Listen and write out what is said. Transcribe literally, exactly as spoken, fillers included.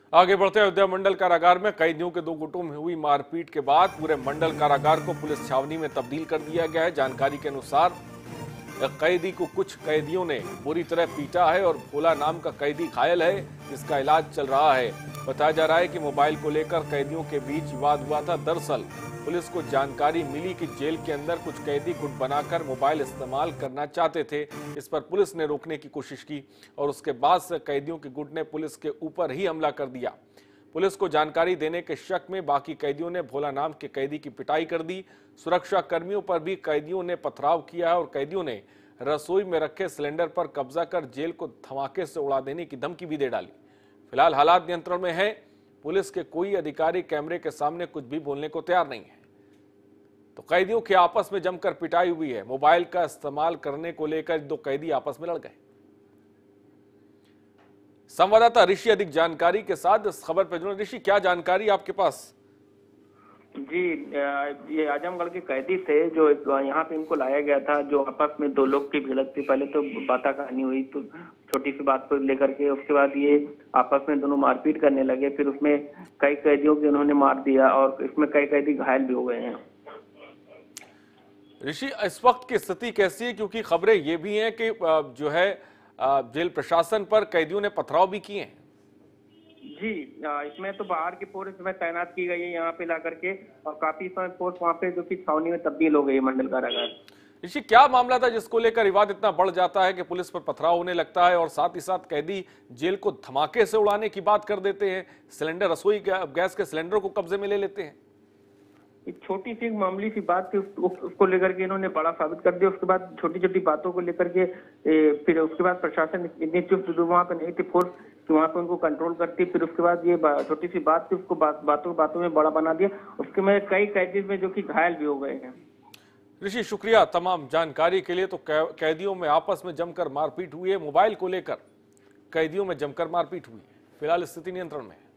आगे बढ़ते अयोध्या मंडल कारागार में कैदियों के दो गुटों में हुई मारपीट के बाद पूरे मंडल कारागार को पुलिस छावनी में तब्दील कर दिया गया है। जानकारी के अनुसार कैदी को कुछ कैदियों ने बुरी तरह पीटा है और भोला नाम का कैदी घायल है, जिसका इलाज चल रहा है। बताया जा रहा है कि मोबाइल को लेकर कैदियों के बीच विवाद हुआ था। दरअसल पुलिस को जानकारी मिली कि जेल के अंदर कुछ कैदी गुट बनाकर मोबाइल इस्तेमाल करना चाहते थे। इस पर पुलिस ने रोकने की कोशिश की और उसके बाद से कैदियों के गुट ने पुलिस के ऊपर ही हमला कर दिया। पुलिस को जानकारी देने के शक में बाकी कैदियों ने भोला नाम के कैदी की पिटाई कर दी। सुरक्षा कर्मियों पर भी कैदियों ने पथराव किया है और कैदियों ने रसोई में रखे सिलेंडर पर कब्जा कर जेल को धमाके से उड़ा देने की धमकी भी दे डाली। फिलहाल हालात नियंत्रण में है। पुलिस के कोई अधिकारी कैमरे के सामने कुछ भी बोलने को तैयार नहीं है। तो कैदियों के आपस में जमकर पिटाई हुई है। मोबाइल का इस्तेमाल करने को लेकर दो कैदी आपस में लड़ गए। संवाददाता ऋषि अधिक जानकारी के साथ इस खबर पर जुड़े। ऋषि, क्या जानकारी आपके पास? जी, ये आजमगढ़ के कैदी थे जो यहाँ पे इनको लाया गया था, जो आपस में दो लोग की भिड़ंत थी। पहले तो बाता कहानी हुई तो छोटी सी बात को लेकर के, उसके बाद ये आपस में दोनों मारपीट करने लगे। फिर उसमें कई कैदियों को उन्होंने मार दिया और इसमें कई कैदी घायल भी हो गए हैं। ऋषि, इस वक्त की स्थिति कैसी है? क्योंकि खबरें ये भी हैं कि जो है जेल प्रशासन पर कैदियों ने पथराव भी किए हैं। जी, इसमें तो बाहर की फोर्स इसमें तैनात की गई है यहाँ पे ला करके, और काफी समय फोर्स वहाँ पे जो कि छावनी में तब्दील हो गई है मंडल कारागार। ऋषि, क्या मामला था जिसको लेकर विवाद इतना बढ़ जाता है कि पुलिस पर पथराव होने लगता है और साथ ही साथ कैदी जेल को धमाके से उड़ाने की बात कर देते हैं, सिलेंडर रसोई गैस के सिलेंडर को कब्जे में ले लेते हैं? एक छोटी सी मामूली सी बात थी, उसको लेकर के इन्होंने बड़ा साबित कर दिया। उसके बाद छोटी छोटी बातों को लेकर के फिर उसके बाद प्रशासन इतनी चुप वहाँ पे नहीं थी फोर्स कि वहाँ पे उनको कंट्रोल करती। फिर उसके बाद ये छोटी सी बात थी, उसको बात, बातों बातों में बड़ा बना दिया। उसके में कई कैदी में जो कि घायल भी हो गए हैं। ऋषि, शुक्रिया तमाम जानकारी के लिए। तो कैदियों में आपस में जमकर मारपीट हुई है। मोबाइल को लेकर कैदियों में जमकर मारपीट हुई है। फिलहाल स्थिति नियंत्रण में है।